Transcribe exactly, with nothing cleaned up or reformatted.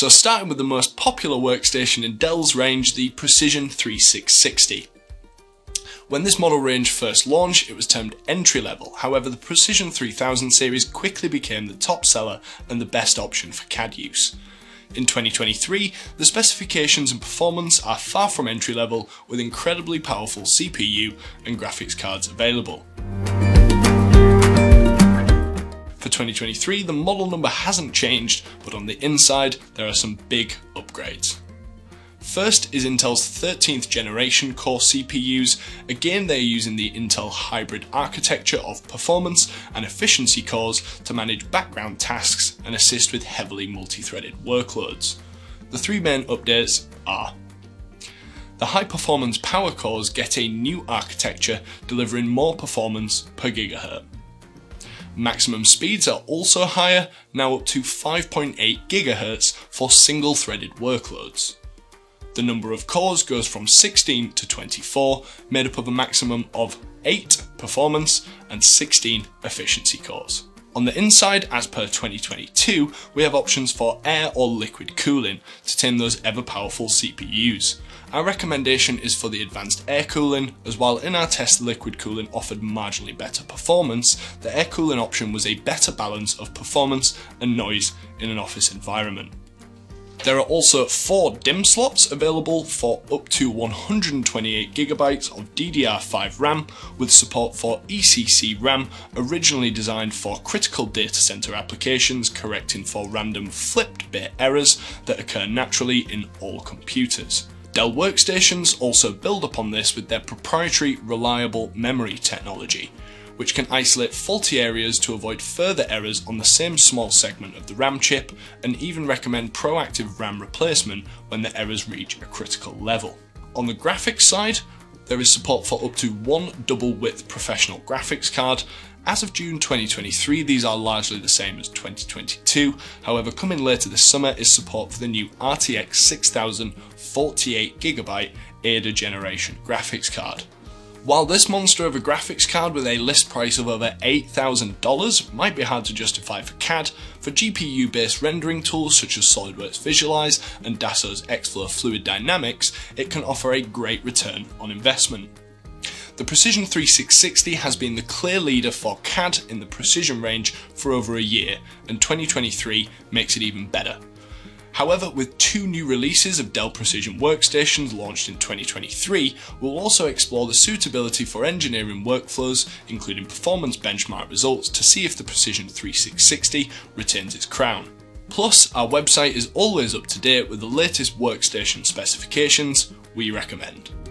So starting with the most popular workstation in Dell's range, the Precision thirty-six sixty. When this model range first launched, it was termed entry-level. However, the Precision three thousand series quickly became the top seller and the best option for C A D use. In twenty twenty-three, the specifications and performance are far from entry-level, with incredibly powerful C P U and graphics cards available. For twenty twenty-three, the model number hasn't changed, but on the inside, there are some big upgrades. First is Intel's thirteenth generation core C P Us. Again, they're using the Intel hybrid architecture of performance and efficiency cores to manage background tasks and assist with heavily multi-threaded workloads. The three main updates are: the high performance power cores get a new architecture delivering more performance per gigahertz. Maximum speeds are also higher, now up to five point eight gigahertz for single threaded workloads. The number of cores goes from sixteen to twenty-four, made up of a maximum of eight performance and sixteen efficiency cores. On the inside, as per twenty twenty-two, we have options for air or liquid cooling to tame those ever-powerful C P Us. Our recommendation is for the advanced air cooling, as while in our test liquid cooling offered marginally better performance, the air cooling option was a better balance of performance and noise in an office environment. There are also four DIMM slots available for up to one hundred twenty-eight gigabytes of D D R five RAM, with support for E C C RAM, originally designed for critical data center applications, correcting for random flipped bit errors that occur naturally in all computers. Dell workstations also build upon this with their proprietary reliable memory technology, which can isolate faulty areas to avoid further errors on the same small segment of the RAM chip, and even recommend proactive RAM replacement when the errors reach a critical level. On the graphics side, there is support for up to one double width professional graphics card. As of June twenty twenty-three, these are largely the same as twenty twenty-two, however coming later this summer is support for the new R T X six thousand forty-eight gigabyte A D A generation graphics card. While this monster of a graphics card with a list price of over eight thousand dollars might be hard to justify for C A D, for G P U based rendering tools such as SOLIDWORKS Visualize and Dassault's Xflow Fluid Dynamics, it can offer a great return on investment. The Precision thirty-six sixty has been the clear leader for C A D in the Precision range for over a year, and twenty twenty-three makes it even better. However, with two new releases of Dell Precision workstations launched in twenty twenty-three, we'll also explore the suitability for engineering workflows, including performance benchmark results, to see if the Precision thirty-six sixty retains its crown. Plus, our website is always up to date with the latest workstation specifications we recommend.